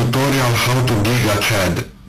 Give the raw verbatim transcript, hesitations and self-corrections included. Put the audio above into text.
tutorial how to gig a C A D.